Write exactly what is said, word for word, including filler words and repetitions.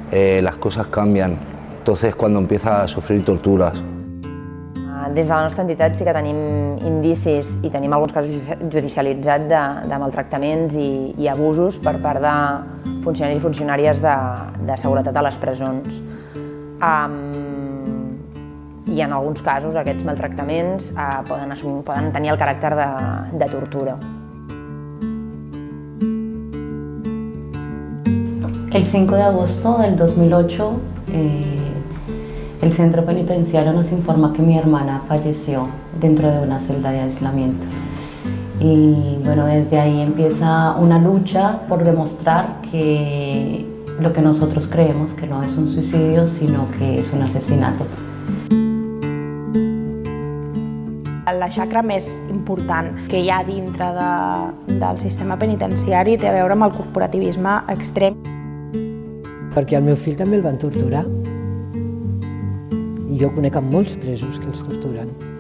eh, las cosas cambian. Entonces, cuando empieza a sufrir torturas. Des de la nostra entitat sí que tenim indicis i tenim alguns casos judicialitzats de, de maltractaments i, i abusos per part de funcionaris i funcionàries de, de seguretat a les presons. Um, I en alguns casos aquests maltractaments uh, poden, assumir, poden tenir el caràcter de, de tortura. El cinco de agosto del dos mil ocho, eh, el centro penitenciario nos informa que mi hermana falleció dentro de una celda de aislamiento. Y bueno, desde ahí empieza una lucha por demostrar que lo que nosotros creemos que no es un suicidio, sino que es un asesinato. La xacra més important que hi ha dintre de, del sistema penitenciari té a veure amb el corporativisme extrem. Perquè el meu fill també el van torturar. I jo conec molts presos que els torturen.